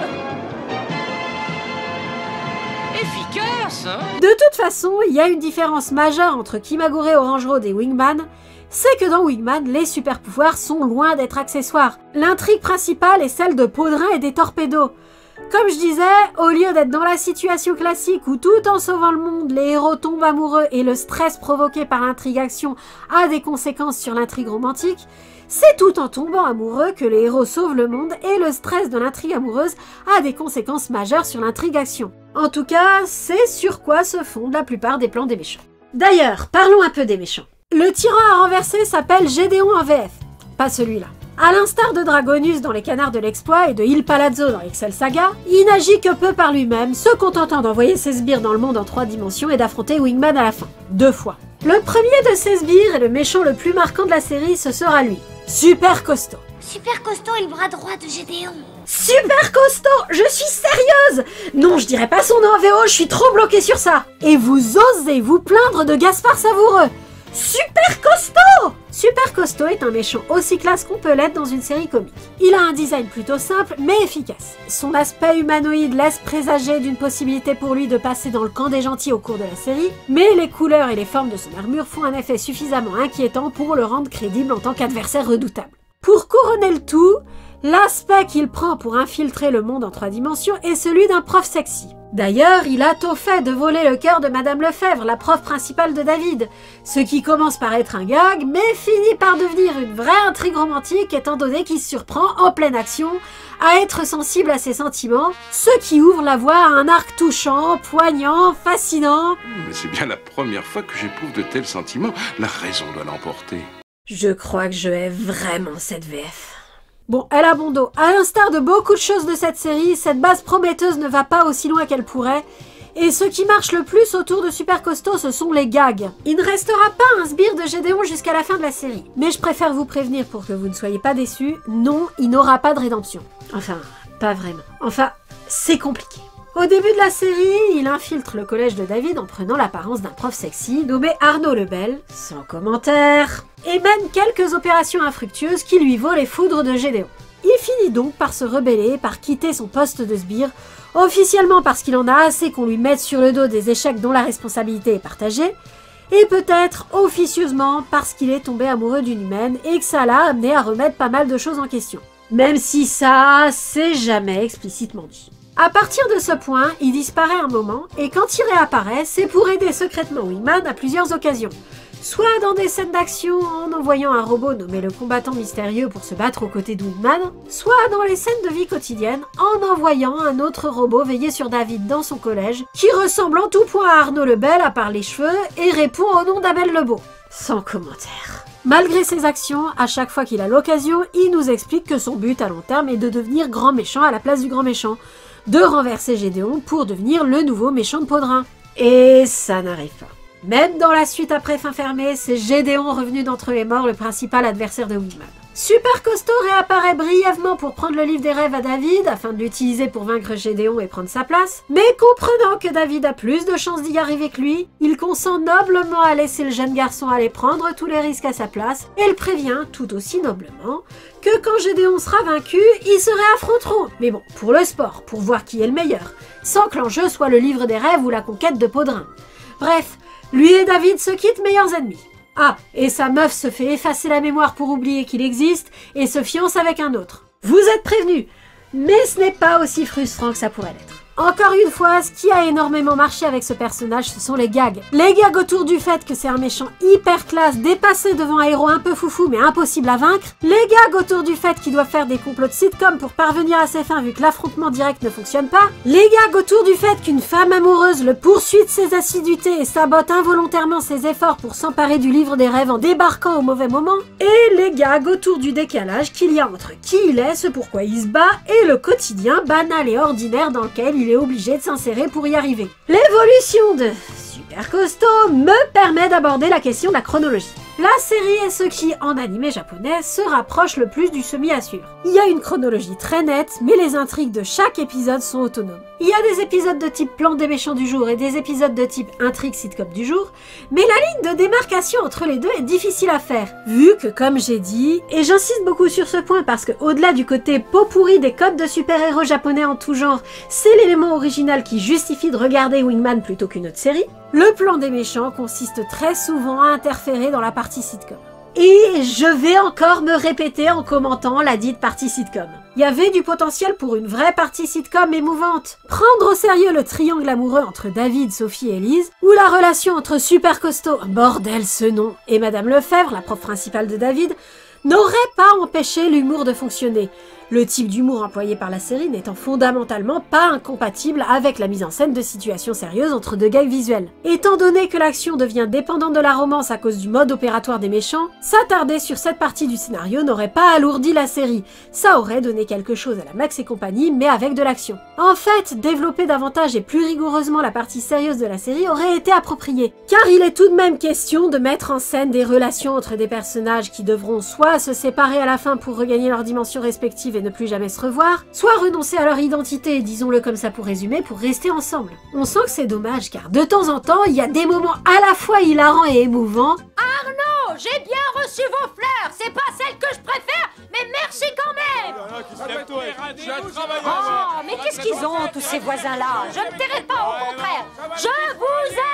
S6: Efficace, hein?
S1: De toute façon, il y a une différence majeure entre Kimagure Orange Road et Wingman, c'est que dans Wingman, les super pouvoirs sont loin d'être accessoires. L'intrigue principale est celle de Podrin et des torpédos. Comme je disais, au lieu d'être dans la situation classique où tout en sauvant le monde, les héros tombent amoureux et le stress provoqué par l'intrigue-action a des conséquences sur l'intrigue romantique, c'est tout en tombant amoureux que les héros sauvent le monde et le stress de l'intrigue amoureuse a des conséquences majeures sur l'intrigue-action. En tout cas, c'est sur quoi se fondent la plupart des plans des méchants. D'ailleurs, parlons un peu des méchants. Le tyran à renverser s'appelle Gédéon en V F, pas celui-là. À l'instar de Dragonus dans Les Canards de l'Exploit et de Il Palazzo dans l'Excel Saga, il n'agit que peu par lui-même, se contentant d'envoyer ses sbires dans le monde en trois dimensions et d'affronter Wingman à la fin, deux fois. Le premier de ces sbires et le méchant le plus marquant de la série, ce sera lui, Super Costaud.
S5: Super Costaud est le bras droit de Gédéon.
S1: Super Costaud, je suis sérieuse! Non, je dirais pas son nom en V O, je suis trop bloquée sur ça. Et vous osez vous plaindre de Gaspard Savoureux. Super Costaud! Super Costaud est un méchant aussi classe qu'on peut l'être dans une série comique. Il a un design plutôt simple mais efficace. Son aspect humanoïde laisse présager d'une possibilité pour lui de passer dans le camp des gentils au cours de la série, mais les couleurs et les formes de son armure font un effet suffisamment inquiétant pour le rendre crédible en tant qu'adversaire redoutable. Pour couronner le tout, l'aspect qu'il prend pour infiltrer le monde en trois dimensions est celui d'un prof sexy. D'ailleurs, il a tôt fait de voler le cœur de Madame Lefebvre, la prof principale de David, ce qui commence par être un gag, mais finit par devenir une vraie intrigue romantique étant donné qu'il se surprend en pleine action à être sensible à ses sentiments, ce qui ouvre la voie à un arc touchant, poignant, fascinant.
S2: Mais c'est bien la première fois que j'éprouve de tels sentiments. La raison doit l'emporter.
S1: Je crois que je hais vraiment cette V F. Bon, elle a bon dos. À l'instar de beaucoup de choses de cette série, cette base prometteuse ne va pas aussi loin qu'elle pourrait, et ce qui marche le plus autour de Super Costaud, ce sont les gags. Il ne restera pas un sbire de Gédéon jusqu'à la fin de la série. Mais je préfère vous prévenir pour que vous ne soyez pas déçus, non, il n'aura pas de rédemption. Enfin, pas vraiment. Enfin, c'est compliqué. Au début de la série, il infiltre le collège de David en prenant l'apparence d'un prof sexy nommé Arnaud Lebel, sans commentaire, et mène quelques opérations infructueuses qui lui vaut les foudres de Gédéon. Il finit donc par se rebeller, par quitter son poste de sbire, officiellement parce qu'il en a assez qu'on lui mette sur le dos des échecs dont la responsabilité est partagée, et peut-être officieusement parce qu'il est tombé amoureux d'une humaine et que ça l'a amené à remettre pas mal de choses en question. Même si ça, c'est jamais explicitement dit. À partir de ce point, il disparaît un moment, et quand il réapparaît, c'est pour aider secrètement Wingman à plusieurs occasions. Soit dans des scènes d'action en envoyant un robot nommé le combattant mystérieux pour se battre aux côtés de Wingman, soit dans les scènes de vie quotidienne en envoyant un autre robot veiller sur David dans son collège, qui ressemble en tout point à Arnaud Lebel à part les cheveux et répond au nom d'Abel Lebeau. Sans commentaire. Malgré ses actions, à chaque fois qu'il a l'occasion, il nous explique que son but à long terme est de devenir grand méchant à la place du grand méchant, de renverser Gédéon pour devenir le nouveau méchant de Podrin. Et ça n'arrive pas. Même dans la suite après Fin Fermée, c'est Gédéon revenu d'entre les morts, le principal adversaire de Wingman. Super Costaud réapparaît brièvement pour prendre le livre des rêves à David, afin de l'utiliser pour vaincre Gédéon et prendre sa place, mais comprenant que David a plus de chances d'y arriver que lui, il consent noblement à laisser le jeune garçon aller prendre tous les risques à sa place, et le prévient, tout aussi noblement, que quand Gédéon sera vaincu, ils se réaffronteront, mais bon, pour le sport, pour voir qui est le meilleur, sans que l'enjeu soit le livre des rêves ou la conquête de Podrin. Bref, lui et David se quittent meilleurs ennemis. Ah, et sa meuf se fait effacer la mémoire pour oublier qu'il existe et se fiance avec un autre. Vous êtes prévenus, mais ce n'est pas aussi frustrant que ça pourrait l'être. Encore une fois, ce qui a énormément marché avec ce personnage, ce sont les gags. Les gags autour du fait que c'est un méchant hyper classe, dépassé devant un héros un peu foufou mais impossible à vaincre. Les gags autour du fait qu'il doit faire des complots de sitcom pour parvenir à ses fins vu que l'affrontement direct ne fonctionne pas. Les gags autour du fait qu'une femme amoureuse le poursuit de ses assiduités et sabote involontairement ses efforts pour s'emparer du livre des rêves en débarquant au mauvais moment. Et les gags autour du décalage qu'il y a entre qui il est, ce pourquoi il se bat, et le quotidien banal et ordinaire dans lequel il il est obligé de s'insérer pour y arriver. L'évolution de Super Costaud me permet d'aborder la question de la chronologie. La série est ce qui, en animé japonais, se rapproche le plus du semi à suivre. Il y a une chronologie très nette, mais les intrigues de chaque épisode sont autonomes. Il y a des épisodes de type plan des méchants du jour et des épisodes de type intrigue sitcom du jour, mais la ligne de démarcation entre les deux est difficile à faire, vu que, comme j'ai dit, et j'insiste beaucoup sur ce point parce que au-delà du côté pot pourri des codes de super-héros japonais en tout genre, c'est l'élément original qui justifie de regarder Wingman plutôt qu'une autre série, le plan des méchants consiste très souvent à interférer dans la partie sitcom. Et je vais encore me répéter en commentant la dite partie sitcom. Il y avait du potentiel pour une vraie partie sitcom émouvante. Prendre au sérieux le triangle amoureux entre David, Sophie et Elise, ou la relation entre Super Costaud, bordel ce nom, et Madame Lefebvre, la prof principale de David, n'aurait pas empêché l'humour de fonctionner. le type d'humour employé par la série n'étant fondamentalement pas incompatible avec la mise en scène de situations sérieuses entre deux gags visuels. Étant donné que l'action devient dépendante de la romance à cause du mode opératoire des méchants, s'attarder sur cette partie du scénario n'aurait pas alourdi la série, ça aurait donné quelque chose à la Max et compagnie mais avec de l'action. En fait, développer davantage et plus rigoureusement la partie sérieuse de la série aurait été approprié, car il est tout de même question de mettre en scène des relations entre des personnages qui devront soit se séparer à la fin pour regagner leurs dimensions respectives et ne plus jamais se revoir, soit renoncer à leur identité, disons-le comme ça pour résumer, pour rester ensemble. On sent que c'est dommage car de temps en temps, il y a des moments à la fois hilarants et émouvants.
S11: Arnaud, j'ai bien reçu vos fleurs, c'est pas celle que je préfère, mais merci quand même. Oh, mais qu'est-ce qu'ils ont tous ces voisins-là? Je ne tairai pas, au contraire, je vous aime.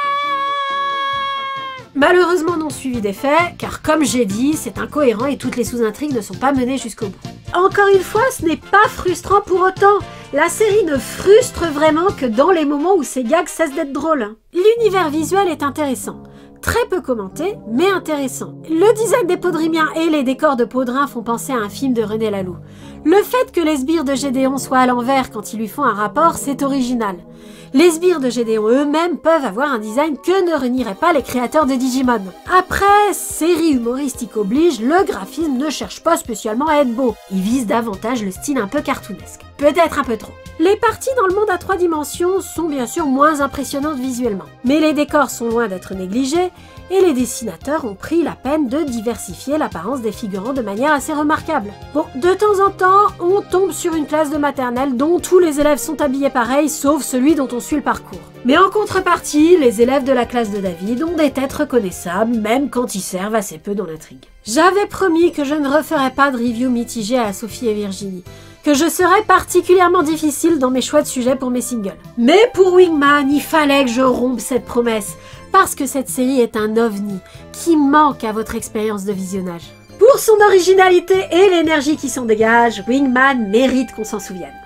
S1: Malheureusement non suivi des faits, car comme j'ai dit, c'est incohérent et toutes les sous-intrigues ne sont pas menées jusqu'au bout. Encore une fois, ce n'est pas frustrant pour autant. La série ne frustre vraiment que dans les moments où ces gags cessent d'être drôles. L'univers visuel est intéressant. Très peu commenté, mais intéressant. Le design des Podrimiens et les décors de Podrin font penser à un film de René Laloux. Le fait que les sbires de Gédéon soient à l'envers quand ils lui font un rapport, c'est original. Les sbires de Gédéon eux-mêmes peuvent avoir un design que ne renieraient pas les créateurs de Digimon. Après, série humoristique oblige, le graphisme ne cherche pas spécialement à être beau. Il vise davantage le style un peu cartoonesque. Peut-être un peu trop. Les parties dans le monde à trois dimensions sont bien sûr moins impressionnantes visuellement. Mais les décors sont loin d'être négligés, et les dessinateurs ont pris la peine de diversifier l'apparence des figurants de manière assez remarquable. Bon, de temps en temps, on tombe sur une classe de maternelle dont tous les élèves sont habillés pareil, sauf celui dont on suit le parcours. Mais en contrepartie, les élèves de la classe de David ont des têtes reconnaissables, même quand ils servent assez peu dans l'intrigue. J'avais promis que je ne referais pas de review mitigée à Sophie et Virginie, que je serais particulièrement difficile dans mes choix de sujets pour mes singles. Mais pour Wingman, il fallait que je rompe cette promesse, parce que cette série est un ovni qui manque à votre expérience de visionnage. Pour son originalité et l'énergie qui s'en dégage, Wingman mérite qu'on s'en souvienne.